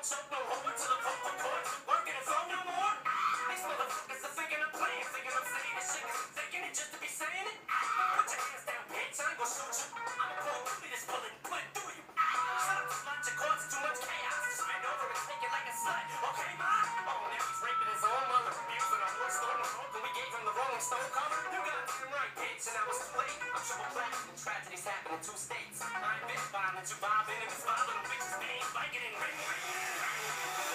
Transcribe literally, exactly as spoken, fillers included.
choke, no hold to the vocal cords. Working and flow no more. These motherfuckers are thinking I'm playing, thinking I'm saying this shit 'cause I'm thinking it just to be saying it. Put your hands down, bitch, I ain't gonna shoot you. I'ma pull through this bullet and put it through you. Shut up, slut, your chords are too much chaos. Just bend over and take it like a slut. Okay, ma? Oh, now he's raping his own mother, abusing our boy, stole my smoke, and we gave him the Rolling Stone cover. You got it right, bitch, and I was too late. I'm triple platinum, and tragedies happen in two states. I ain't bitch bombing, you bobbing, and it's bobbing, bitches name, biking and ring, ring, ring.